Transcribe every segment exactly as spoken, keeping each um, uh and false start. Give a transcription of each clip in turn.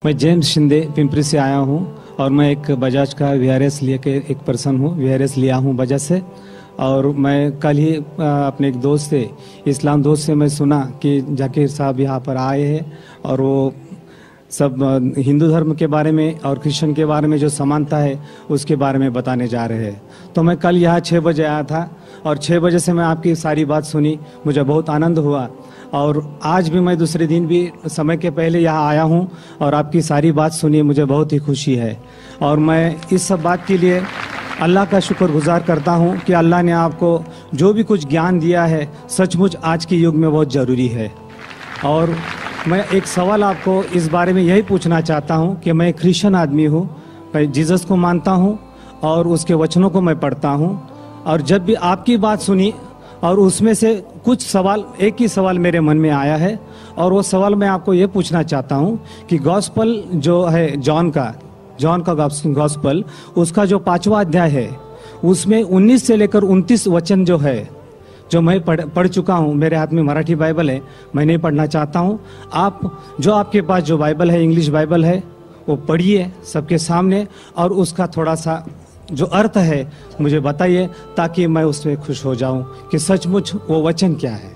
मैं जेम्स शिंदे पिंपरी से आया हूँ और मैं एक बजाज का वी आर एस लिए के एक पर्सन हूँ, वी आर एस लिया हूँ बजाज से। और मैं कल ही अपने एक दोस्त से, इस्लाम दोस्त से मैं सुना कि जाकिर साहब यहाँ पर आए हैं और वो सब हिंदू धर्म के बारे में और क्रिश्चियन के बारे में जो समानता है उसके बारे में बताने जा रहे हैं। तो मैं कल यहाँ छः बजे आया था और छः बजे से मैं आपकी सारी बात सुनी, मुझे बहुत आनंद हुआ। और आज भी मैं दूसरे दिन भी समय के पहले यहाँ आया हूँ और आपकी सारी बात सुनी, मुझे बहुत ही खुशी है। और मैं इस सब बात के लिए अल्लाह का शुक्रगुजार करता हूँ कि अल्लाह ने आपको जो भी कुछ ज्ञान दिया है सचमुच आज के युग में बहुत ज़रूरी है। और मैं एक सवाल आपको इस बारे में यही पूछना चाहता हूँ कि मैं क्रिश्चियन आदमी हूँ, मैं जीसस को मानता हूँ और उसके वचनों को मैं पढ़ता हूँ। और जब भी आपकी बात सुनी और उसमें से कुछ सवाल, एक ही सवाल मेरे मन में आया है और वो सवाल मैं आपको ये पूछना चाहता हूँ कि गॉस्पल जो है जॉन का जॉन का गॉस्पल, उसका जो पांचवा अध्याय है उसमें उन्नीस से लेकर उनतीस वचन जो है, जो मैं पढ़ पढ़ चुका हूँ, मेरे हाथ में मराठी बाइबल है, मैं नहीं पढ़ना चाहता हूँ। आप जो आपके पास जो बाइबल है, इंग्लिश बाइबल है, वो पढ़िए सबके सामने और उसका थोड़ा सा जो अर्थ है मुझे बताइए ताकि मैं उसमें खुश हो जाऊं कि सचमुच वो वचन क्या है।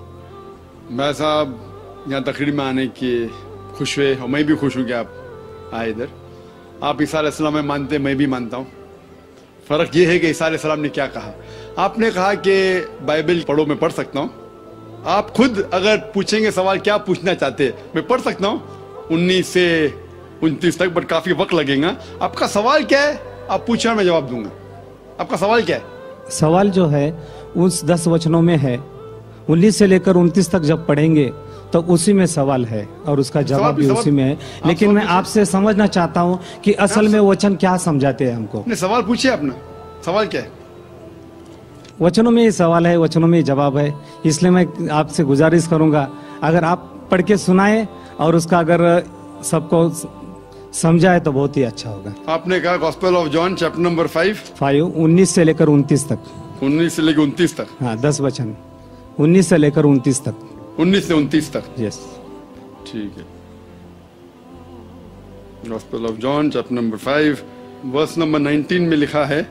मैं साहब यहाँ तकरीर में आने की खुश हुए और मैं भी खुश हूँ कि आप आए इधर। आप ईसा अलैहिस्सलाम में मानते, मैं भी मानता हूँ। फ़र्क ये है कि ईसा अलैहिस्सलाम ने क्या कहा। आपने कहा कि बाइबल पढ़ो, मैं पढ़ सकता हूँ। आप खुद अगर पूछेंगे सवाल क्या पूछना चाहते हैं, मैं पढ़ सकता हूँ उन्नीस से उनतीस तक, बट काफ़ी वक्त लगेगा। आपका सवाल क्या है आप पूछना, मैं जवाब दूंगा। आपका सवाल क्या है? सवाल जो है उस दस वचनों में है, उन्नीस से लेकर उनतीस तक जब पढ़ेंगे तो उसी में सवाल है और उसका जवाब भी उसी में है। लेकिन मैं आपसे समझना चाहता हूँ कि असल में वचन क्या समझाते हैं हमको। ने सवाल पूछिए अपना, सवाल क्या है? वचनों में ही सवाल है, वचनों में ही जवाब है। इसलिए मैं आपसे गुजारिश करूंगा अगर आप पढ़ के सुनाए और उसका अगर सबको समझाए तो बहुत ही अच्छा होगा। आपने कहा gospel of John chapter number five five उन्नीस से लेकर उनतीस तक। उन्नीस से लेकर उनतीस तक, हाँ दस वचन, उन्नीस से लेकर उनतीस तक। उन्नीस से उनतीस तक, यस ठीक है। Gospel of John chapter number five verse number nineteen में लिखा है,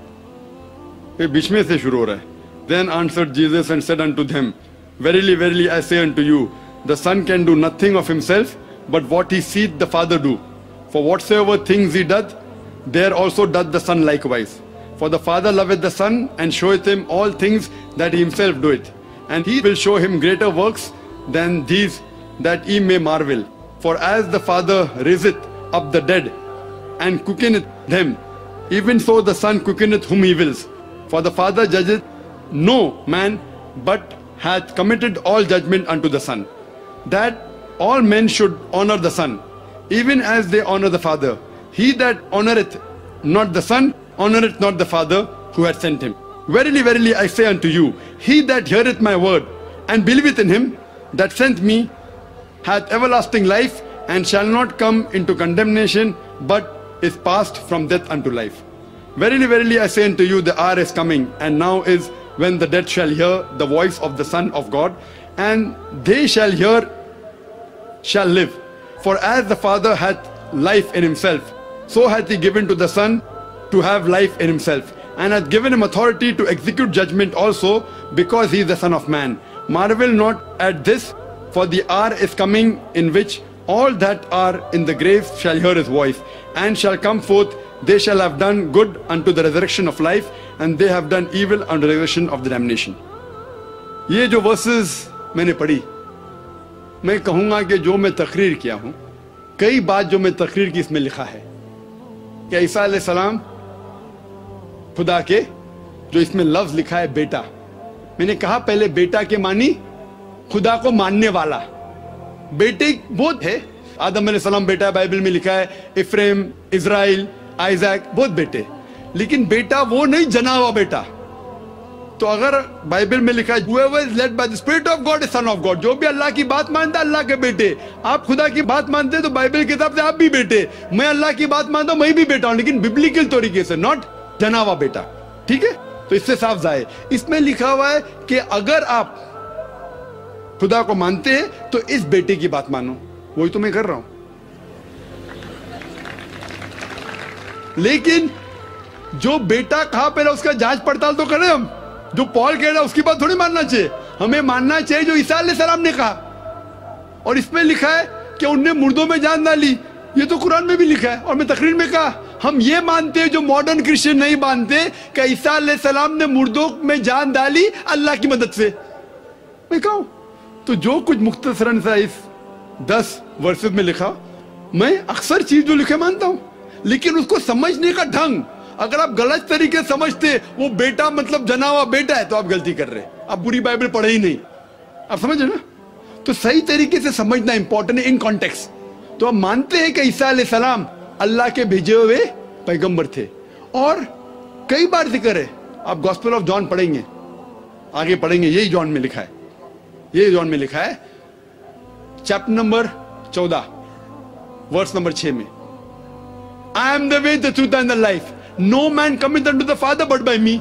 ये बीच में से शुरू हो रहा है। Then answered Jesus and said unto them, Verily, verily, I say unto you, the Son can do nothing of himself, but what he seeth the Father do. For whatsoever things he doth, there also doth the Son likewise. For the Father loveth the Son, and showeth him all things that he himself doeth. And he will show him greater works than these, that ye may marvel. For as the Father raiseth up the dead, and quickeneth them, even so the Son quickeneth whom he wills. For the Father judgeth no man, but hath committed all judgment unto the Son, that all men should honor the Son, even as they honor the Father. He that honoureth not the Son, honoureth not the Father who hath sent him. Verily, verily, I say unto you, he that heareth my word, and believeth in him that sent me, hath everlasting life, and shall not come into condemnation, but is passed from death unto life. Verily, verily, I say unto you, the hour is coming, and now is, when the dead shall hear the voice of the Son of God, and they shall hear, shall live. For as the Father hath life in himself, so hath he given to the Son to have life in himself, and hath given him authority to execute judgment also, because he is the Son of Man. Marvel not at this, for the hour is coming in which all that are in the graves shall hear his voice, and shall come forth. They shall have done good unto the resurrection of life, and they have done evil unto the resurrection of the damnation. ये जो versus मैंने पढ़ी, मैं कहूँगा कि जो मैं तकरीर किया हूँ, कई बात जो मैं तकरीर की इसमें लिखा है कि ईसा अलैहिस्सलाम खुदा के, जो इसमें लफ्ज लिखा है बेटा, मैंने कहा पहले बेटा के मानी खुदा को मानने वाला। बेटे बहुत है, आदम अलैहिस्सलाम बेटा बाइबल में लिखा है, इफ्रेम, इज़राइल, आइजैक, बहुत बेटे, लेकिन बेटा वो नहीं जना हुआ बेटा। तो अगर बाइबल में लिखा है whoever is led by the spirit of God is son of God, जो भी अल्लाह की बात मानता है अल्लाह के बेटे। आप खुदा की बात मानते हैं तो बाइबल के हिसाब से आप भी बेटे, मैं अल्लाह की बात मानता हूं मैं भी बेटा हूं, लेकिन बिब्लिकल तरीके से, नॉट जना हुआ बेटा। ठीक है, तो इससे साफ जाए, इसमें लिखा हुआ है कि अगर आप खुदा को मानते हैं तो इस बेटे की बात मानो। वही तो मैं कर रहा हूं। लेकिन जो बेटा कहा पहले उसका जांच पड़ताल तो करें हम। जो पॉल कह रहा है उसकी बात थोड़ी मानना चाहिए, हमें मानना चाहिए जो ईसा अलैहिस्सलाम ने कहा। और इसमें लिखा है कि उनने मुर्दों में जान डाली, ये तो कुरान में भी लिखा है। और मैं तकरीर में कहा हम ये मानते हैं जो मॉडर्न क्रिश्चियन नहीं मानते कि ईसा अलैहिस्सलाम ने मुर्दों में जान डाली अल्लाह की मदद से। मैं कहूं तो जो कुछ मुख्तसरन सा इस दस वर्सेस में लिखा, मैं अक्सर चीज जो लिखे मानता हूं, लेकिन उसको समझने का ढंग अगर आप गलत तरीके से समझते वो बेटा मतलब जना हुआ बेटा है तो आप गलती कर रहे, आप पूरी बाइबल पढ़े ही नहीं। आप समझ रहे ना? तो सही तरीके से समझना इंपॉर्टेंट है इन कॉन्टेक्स्ट। तो हम मानते हैं कि ईसा अलैहिस्सलाम अल्लाह के भेजे हुए पैगंबर थे और कई बार जिक्र है। आप गॉस्पेल ऑफ जॉन पढ़ेंगे, आगे पढ़ेंगे, यही जॉन में लिखा है, यही जॉन में लिखा है चैप्टर नंबर चौदह वर्स नंबर छह में, I am the way the truth and the life, no man cometh unto the father but by me.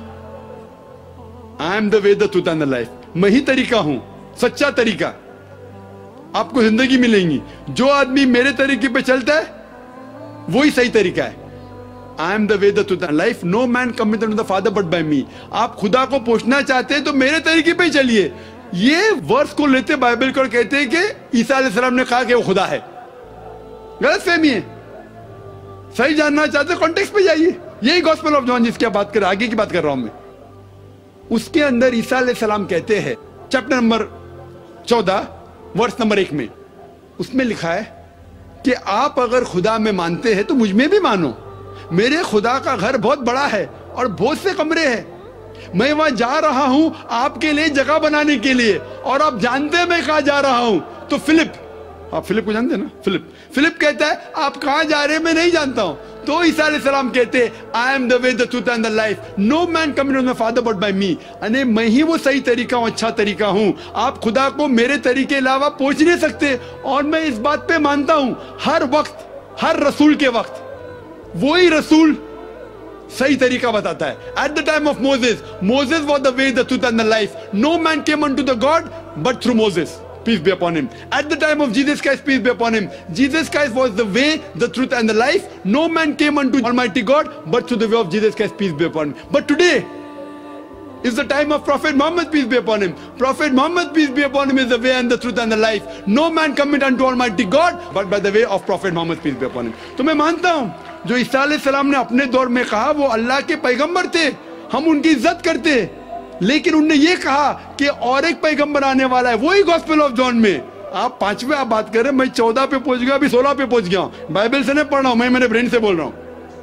I am the way the truth and the life, मैं ही तरीका हूं, सच्चा तरीका, आपको जिंदगी मिलेंगी। जो आदमी मेरे तरीके पे चलता है वही सही तरीका है। I am the way the truth and life, no man cometh unto the father but by me. आप खुदा को पहुंचना चाहते हैं तो मेरे तरीके पे चलिए। ये वर्स को लेते बाइबल को कहते हैं कि ईसा अलैहिस्सलाम ने कहा कि वो खुदा है, गलत फहमी है। सही जानना चाहते कॉन्टेक्स्ट पे जाइए, यही गॉस्पेल ऑफ जॉन जिसकी बात कर, आगे की बात कर रहा हूं मैं, उसके अंदर ईसा अलैहिस्सलाम कहते हैं चैप्टर नंबर चौदह वर्स नंबर एक में, उसमें लिखा है कि आप अगर खुदा में मानते हैं तो मुझ में भी मानो। मेरे खुदा का घर बहुत बड़ा है और बहुत से कमरे हैं, मैं वहां जा रहा हूं आपके लिए जगह बनाने के लिए, और आप जानते हैं मैं कहां जा रहा हूं। तो फिलिप, आप फिलिप को जानते हैं ना? फिलिप फिलिप कहता है आप कहां जा रहे हैं मैं नहीं जानता हूं। तो ईसा अलैहिस्सलाम कहते हैं I am the way the truth and the life, no man coming to my father but by me. अने मैं ही वो सही तरीका हूं, अच्छा तरीका हूं। आप खुदा को मेरे तरीके के अलावा पहुंच नहीं सकते। और मैं इस बात पे मानता हूं हर वक्त, हर रसूल के वक्त वही रसूल सही तरीका बताता है। At the time of Moses, Moses was the way the truth and the life, no man came unto the God but through Moses, peace be upon him. At the time of Jesus Christ, peace be upon him, Jesus Christ was the way, the truth and the life. No man came unto Almighty God but through the way of Jesus Christ, peace be upon him. But today is the time of Prophet Muhammad, peace be upon him. Prophet Muhammad, peace be upon him, is the way and the truth and the life. No man cometh unto Almighty God but by the way of Prophet Muhammad, peace be upon him. तो मैं मानता हूं जो ईसा अलैहिस्सलाम ने अपने दौर में कहा वो अल्लाह के पैगंबर थे, हम उनकी इज्जत करते, लेकिन उनने ये कहा कि और एक पैगंबर आने वाला है, वही गॉस्पेल ऑफ जॉन में। आप पांचवें आप बात कर रहे हैं, मैं चौदह पे पहुंच गया, अभी सोलह पे पहुंच गया हूं। बाइबल से नहीं पढ़ रहा हूं मैं, मेरे ब्रेन से बोल रहा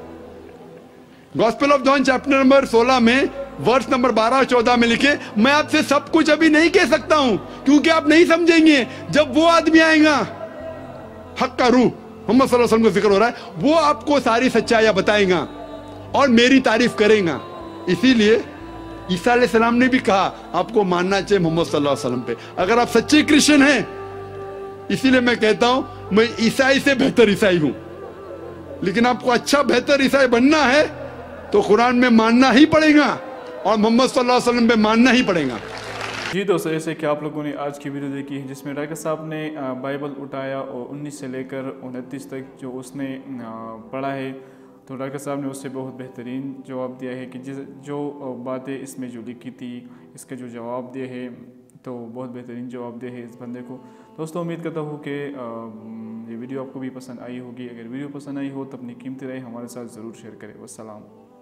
हूं। Gospel of John chapter number सोलह में वर्स नंबर बारह और चौदह में लिखे, मैं आपसे सब कुछ अभी नहीं कह सकता हूं क्योंकि आप नहीं समझेंगे। जब वो आदमी आएगा, हक का रूह, मोहम्मद सल्लल्लाहु अलैहि वसल्लम का जिक्र हो रहा है, वो आपको सारी सच्चाइयां बताएगा और मेरी तारीफ करेगा। इसीलिए ईसा अलैहिस्सलाम ने भी कहा आपको मानना चाहिए मोहम्मद सल्लल्लाहु अलैहि वसल्लम पे, अगर आप सच्चे क्रिश्चियन हैं। इसीलिए मैं कहता हूं मैं ईसाई से बेहतर ईसाई हूं, लेकिन आपको अच्छा बेहतर ईसाई बनना है तो कुरान में मानना ही पड़ेगा और मोहम्मद सल्लल्लाहु अलैहि वसल्लम पे मानना ही पड़ेगा। जी दोस्तों, जैसे कि आप लोगों ने आज की वीडियो देखी है जिसमें डॉक्टर साहब ने बाइबल उठाया और उन्नीस से लेकर उनतीस तक जो उसने पढ़ा है, तो डॉक्टर साहब ने उससे बहुत बेहतरीन जवाब दिया है कि जिस जो बातें इसमें जो लिखी थी इसके जो जवाब दिए हैं, तो बहुत बेहतरीन जवाब दिए हैं इस बंदे को। दोस्तों, उम्मीद करता हूँ कि ये वीडियो आपको भी पसंद आई होगी। अगर वीडियो पसंद आई हो तो अपनी कीमती राय हमारे साथ ज़रूर शेयर करें। वस्सलाम।